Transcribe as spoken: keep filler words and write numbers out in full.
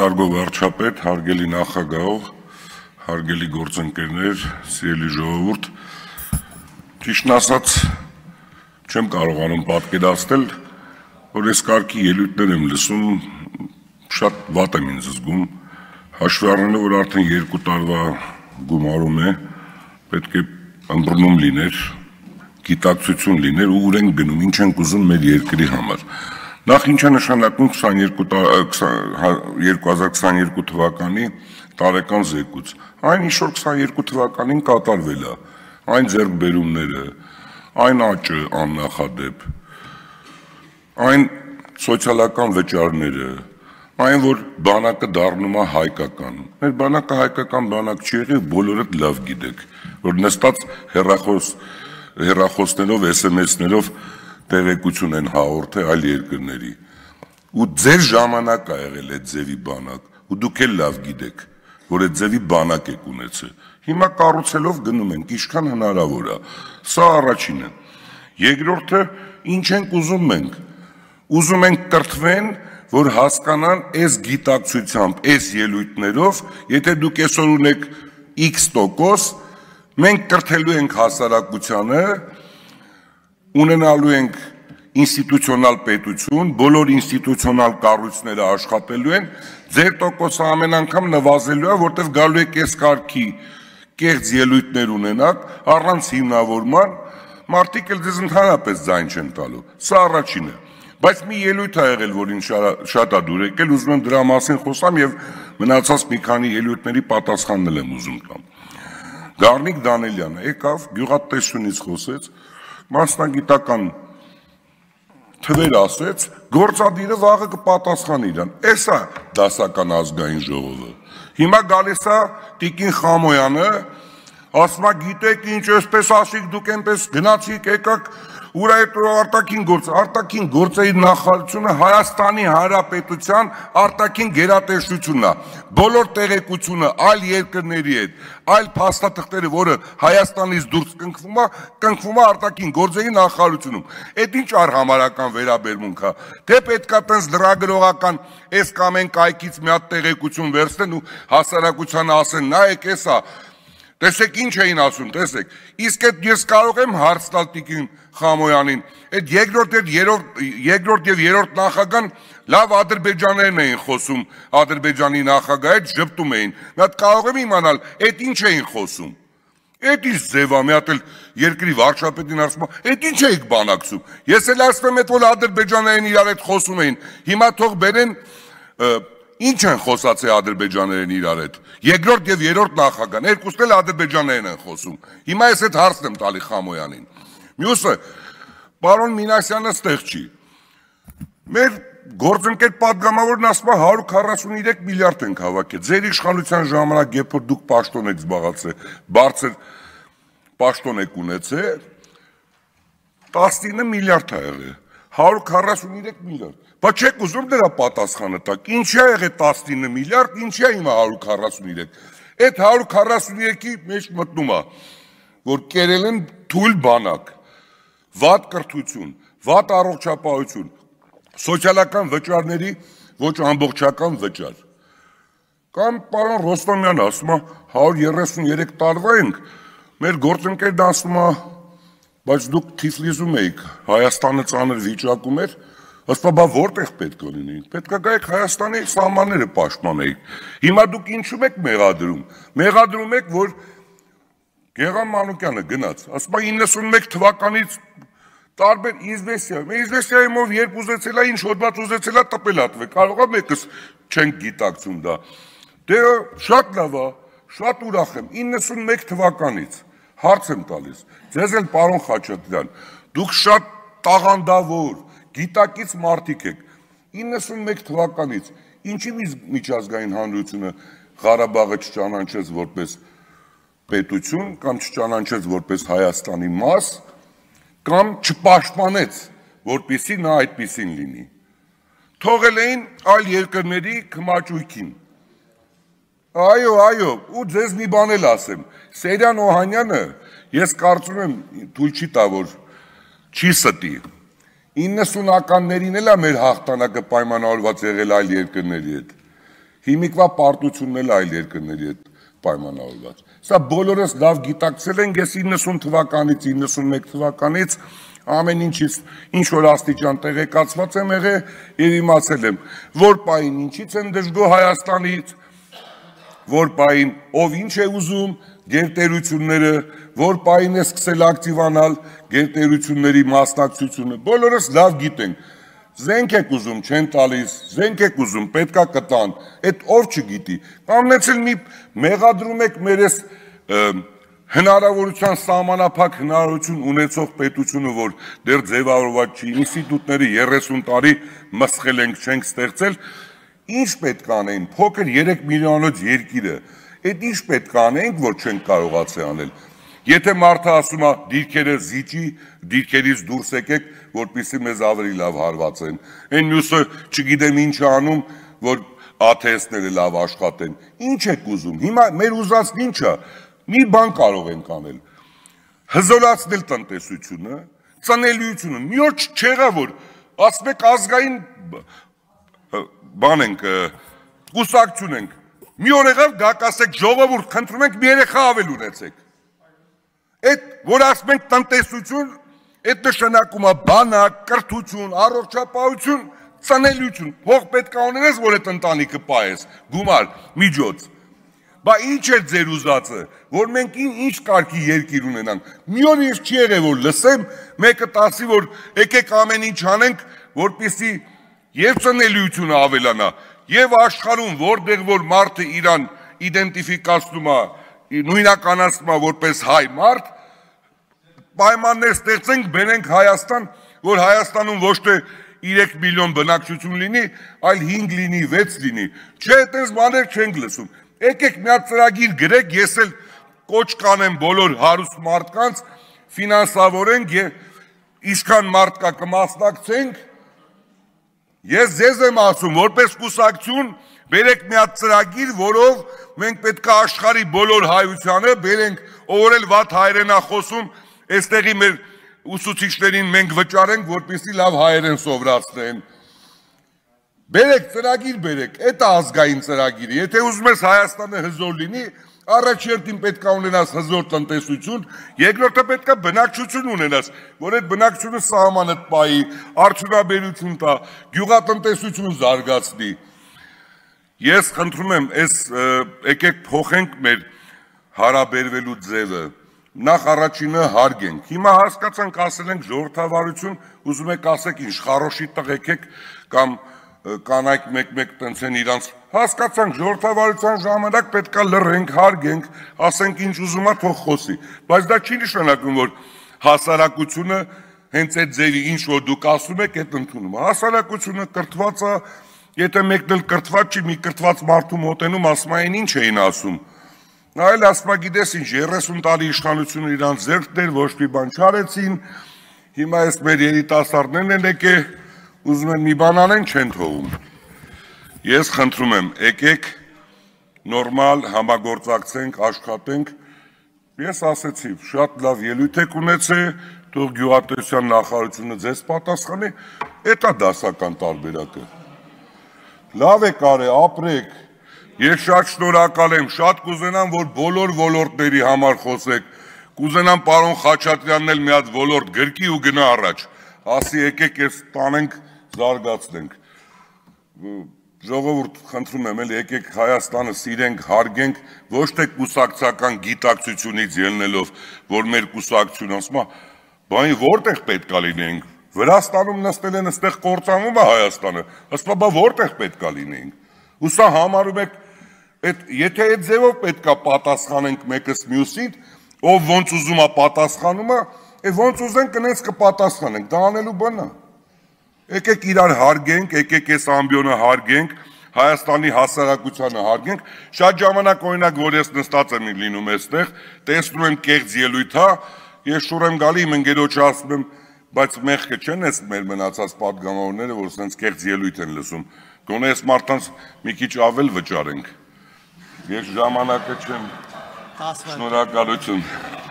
Կարգով վարչապետ, հարգելի նախագահ, հարգելի գործընկերներ, սիրելի ժողովուրդ, ճիշտն ասած չեմ կարողանում պատկերացնել, որ այս կարգի ելույթներ եմ լսում, շատ վատ եմ ինձ զգում, հաշվի առնելով, որ արդեն երկու տարվա գումարում է, պետք է ըմբռնում լիներ, գիտակցություն լիներ ու ուր ենք գնում, ինչ ենք ուզում մեր երկրի համար։ Նախ ինչ է նշանակում երկու հազար քսաներկու թվականի տարեկան զեկույց։ Այն ինչ որ քսաներկու թվականին կատարվել է, այն ձեռքբերումները, այն աճը աննախադեպ, այն սոցիալական վճարները, այն որ բանակը դառնում է հայկական։ Մեր բանակը հայկական բանակ չի եղել, բոլորդ լավ գիտեք, որ նստած հեռախոսներով, էս էմ էսներով տեղեկություն են հաղորդել այլ երկրների։ Ու ձեր ժամանակ ա եղել այդ ձևի բանակ, ու դուք էլ լավ գիտեք, որ այդ ձևի բանակ եք ունեցել։ Հիմա կառուցելով գնում ենք, ինչքան հնարավոր է։ Սա առաջինը։ Երկրորդը, ինչ ենք ուզում մենք։ Ուզում ենք կրթվեն, որ հասկանան այս գիտակցությամբ, այս ելույթներով, եթե դուք այսօր ունեք X տոկոս, մենք կրթելու ենք հասարակությանը, ունենալու ենք ինստիտուցիոնալ պետություն, բոլոր ինստիտուցիոնալ կառույցները աշխատելու են, ձեր տոկոսը ամեն անգամ նվազելու է, որտեղ գալու եք այս կարգի կեղծ ելույթներ ունենաք, առանց հիմնավորման, մարդիկ էլ ձեզ ընդհանրապես ձայն չեն տալու։ Սա առաջինը։ Բայց մի ելույթ ա եղել, որ ինձ շատ ա դուր եկել, ուզում եմ դրա մասին խոսամ եւ մնացած մի քանի ելույթների պատասխաննել եմ ուզում տամ։ Գառնիկ Դանելյանը եկավ, գյուղատնտեսությունից խոսեց, մասնագիտական թվեր ասեց, գործադիրը վաղը կպատասխանի իրան։ Էս է դասական ազգային ժողովը։ Հիմա գալիս է Տիկին Խամոյանը, ասում է գիտեք ինչ էսպես ասիք, դուք այնպես գնացիք, եկաք, ուր այդ արտաքին գործ, արտաքին գործերի նախարարությունը Հայաստանի Հանրապետության արտաքին գերատեսչությունն է։ Բոլոր տեղեկությունը այլ երկրների հետ, այլ փաստաթղթերը, որը Հայաստանից դուրս կնքվում է, կնքվում է արտաքին գործերի նախարարությունում։ Այդ ինչ արհամարական վերաբերմունք է։ Թե պետքա տենց լրագրողական այս կամ այն կայքից մի հատ տեղեկություն վերցնեն ու հասարակությանը ասեն, նայեք էսա, տեսեք ինչ էին ասում, տեսեք, իսկ այդ ես կարող եմ հարց տալ Տիկին Խամոյանին, այդ երկրորդ և երրորդ նախագահան լավ ադրբեջաներն էին խոսում, Ադրբեջանի նախագահի հետ ժպտում էին, մի հատ կարող եմ իմանալ, այդ ինչ էին խոսում, այդ ինչ ձև ա, մի հատ էլ երկրի վարչապետին ասում, այդ ինչ էիք բանակցում, ես էլ ասում եմ, այդ որ ադրբեջաներն իրար հետ խոսում էին, հիմա թող բերեն ինչ են խոսացել ադրբեջաներն իրար հետ, երկրորդ և երրորդ նախագահան, երկուսն էլ ադրբեջաներն են խոսում, հիմա ես այդ հարցն եմ տալի Խամոյանին։ Մյուսը, պարոն Մինասյանը ստեղ չի, մեր գործընկեր պատգամավորն ասում է հարյուր քառասունուերեք միլիարդ ենք հավաքել, ձեր իշխանության ժամանակ, երբ որ դուք պաշտոն եք զբաղացել, բարձր պաշտոն եք ունեցել, տասնինը միլիարդ ա եղել, հարյուր քառասունուերեք միլիարդ, բայց չեք ուզում դրա պատասխանը տաք, ինչի ա եղել տասնինը միլիարդ, ինչի ա հիմա հարյուր քառասունուերեք, այդ հարյուր քառասունուերեքի մեջ մտնում է, որ կերել են թույլ բանակ, վատ կրթություն, վատ առողջապահություն, սոցիալական վճարների ոչ ամբողջական վճար։ Կամ պարոն Ռոստոմյանը ասում է հարյուր երեսունուերեք տարվա ենք, մեր գործընկերն ասում է, բայց դուք Թիֆլիսում էիք, Հայաստանը ծանր վիճակում էր, ասում է, բա որտեղ պետք է լինեին, պետք է գայիք Հայաստանի սահմանները պաշտպանեիք։ Հիմա դուք ինչու եք մեղադրում, մեղադրում եք, որ Գեղամ Մանուկյանը գնաց, ասում է իննսունմեկ թվականից տարբեր իզվեսիա, իզվեսիայումով երբ ուզեցել է, ինչ հոդված ուզեցել է, տպել ատվեք, կարող է մեկս չենք գիտակցում դա։ Դե շատ լավ է, շատ ուրախ եմ, իննսունմեկ թվականից, հարց եմ տալիս, ձեզ էլ պարոն Խաչատրյան, դուք շատ տաղանդավոր, գիտակից մարդիկ եք, իննսունմեկ թվականից, ինչի միջազգային հանրությունը Ղարաբաղը չճանաչեց որպես պետություն կամ չճանաչեց որպես Հայաստանի մաս, կամ չպաշտպանեց, որպեսզի նա այդպիսին լինի։ Թողել էին այլ երկրների քմաճույքին։ Այո, այո, ու ձեզ մի բան էլ ասեմ, Սերյան Օհանյանը, ես կարծում եմ, թույլ չի տա, որ չի ստի։ իննսունականներին էլ է մեր հաղթանակը պայմանավորված եղել այլ երկրների հետ։ հիմիկվա պարտությունն էլ այլ երկրների հետ պայմանավորված։ Սա բոլորս լավ գիտակցել ենք, ես իննսուն թվականից, իննսունմեկ թվականից ամեն ինչից ինչ որ աստիճան տեղեկացված եմ եղել եւ իմացել եմ, որ պահին ինչից են դժգոհ Հայաստանից, որ պահին ով ինչ է ուզում, գերտերությունները, որ պահին է սկսել ակտիվանալ գերտերությունների մասնակցությունը, բոլորս լավ գիտենք։ Զենք եք ուզում, չեն տալիս, զենք եք ուզում, պետքա կտան, այդ ով չգիտի։ Կամնեցել մի մեղադրում եք մեր այս հնարավորության սահմանափակ հնարավորություն ունեցող պետությունը, որ դեռ ձևավորված չի, ինստիտուտների երեսուն տարի մսխել ենք, չենք ստեղծել, ինչ պետք է անենք, փոքր երեք միլիոնոց երկիրը, այդ ինչ պետք է անենք, որ չենք կարողացել անել։ Եթե մարդը ասում է դիրքերը զիջի, դիրքերից դուրս եկեք, որպեսզի մեզ ավելի լավ հարվածեն։ Այն մյուսը չգիտեմ ինչ է անում, որ աթեստները լավ աշխատեն։ Ինչ եք ուզում։ Հիմա մեր ուզածն ինչ է։ Մի բան կարող ենք անել։ Հզորացնել տնտեսությունը, ծնելիությունը։ Մի օր չեղա որ ասում եք ազգային բան ենք, կուսակցություն ենք։ Մի օր եղավ գաք ասեք ժողովուրդ, խնդրում ենք մի երեխա ավել ունեցեք։ Այդ որ ասում ենք տնտեսություն, այդ նշանակում է բանակ, կրթություն, առողջապահություն, ծնելիություն, փող պետք է ունենաս, որ այդ ընտանիքը պահես, գումար, միջոց։ Բա ինչ է ձեր ուզածը, որ մենք ինչ կարգի երկիր ունենանք։ Մի օր ես չի եղել որ լսեմ, մեկը տասի որ եկեք ամեն ինչ անենք, որպեսզի եւ ծնելիությունը ավելանա, եւ աշխարհում որտեղ որ մարդը իրան իդենտիֆիկացնում է, նույնականացնում է որպես հայ մարդ, պայմաններ ստեղծենք, բերենք Հայաստան, որ Հայաստանում ոչ թե երեք միլիոն բնակչություն լինի, այլ հինգ լինի, վեց լինի։ Չէ, այդպես բաներ չենք լսում։ Եկեք մի հատ ծրագիր գրեք, ես էլ կոչ կանեմ բոլոր հարուստ մարդկանց, ֆինանսավորենք եւ ինչքան մարդ կա կմասնակցենք։ Ես ձեզ եմ ասում, որպես կուսակցություն բերեք մի հատ ծրագիր, որով մենք պետք է աշխարհի բոլոր հայությանը բերենք, ով էլ վատ հայերեն է խոսում, այստեղի մեր ուսուցիչներին մենք վճարենք, որպեսզի լավ հայերեն սովորացնեն։ Բերեք ծրագիր բերեք, այդ է ազգային ծրագիրը։ Եթե ուզում ես Հայաստանը հզոր լինի, առաջերտին պետք է ունենաս հզոր տնտեսություն, երկրորդը պետք է բնակչություն ունենաս, որ այդ բնակչությունը սահմանդ պահի, արդյունաբերություն տա, գյուղատնտեսություն զարգացնի։ Ես խնդրում եմ, այս եկեք փոխենք մեր հարաբերվելու ձևը, նախ առաջինը հարգենք։ Հիմա հասկացանք, ասել ենք ժողովրդավարություն, ուզում եք ասեք ինչ, խարոշի տղեկ եք կամ կանայք մեկ-մեկ տենց են իրանց, հասկացանք ժողովրդավարության ժամանակ պետք է լռենք, հարգենք, ասենք ինչ ուզում է թող խոսի, բայց դա չի նշանակում, որ հասարակությունը հենց այդ ձևի ինչ որ դուք ասում եք, այդ ընդունում է։ Հասարակությունը կրթված է, եթե մեկն էլ կրթված չի, մի կրթված մարդու մոտենում, ասում են ինչ էին ասում։ Նա էլ ասում է, գիտես ինչ, երեսուն տարի իշխանությունը իրանց ձեռքն էր, ոչ մի բան չարեցին, հիմա այս մեր երիտասարդներն են եկել, ուզում են մի բան անեն, չեն թողում։ Ես խնդրում եմ, եկեք նորմալ համագործակցենք, աշխատենք։ Ես ասեցի, շատ լավ ելույթ եք ունեցել, թող գյուղատնտեսության նախարարությունը ձեզ պատասխանի, դա դասական տարբերակը։ Լավ եք արել, ապրեք։ Ես շատ շնորհակալ եմ, շատ կուզենամ, որ բոլոր ոլորտների համար խոսեք, կուզենամ պարոն Խաչատրյանն էլ մի հատ ոլորտ գրկի ու գնա առաջ, ասի եկեք ես տանենք, զարգացնենք։ Ժողովուրդ, խնդրում եմ, էլ եկեք Հայաստանը սիրենք, հարգենք, ոչ թե կուսակցական գիտակցությունից ելնելով, որ մեր կուսակցությունը ասում է, բանի որտեղ պետք է լինենք, Վրաստանում նստել են, այստեղ կործանվում է Հայաստանը, ասում է, բա որտեղ պետք է լինենք։ Ու սա համարում եք, եթե այդ ձևով պետք է պատասխանենք մեկս մյուսին, ով ոնց ուզում է պատասխանում է, ոնց ուզենք կնենց կպատասխանենք, դա անելու բան է։ Եկեք իրար հարգենք, եկեք այս ամբիոնը հարգենք, Հայաստանի հասարակությանը հարգենք, շատ ժամանակ օրինակ, որ ես նստած եմ լինում այստեղ, տեսնում եմ կեղծ ելույթ, հա, ես շուռ եմ գալի, իմ ընկերոջը ասում եմ, բայց մեղքը չեն այս մեր մնացած պատգամավորները, որ սենց կեղծ ելույթ են լսում, գոնե այս մարդկանց մի քիչ ավել վճարենք։ Ես ժամանակը չեմ, շնորհակալություն։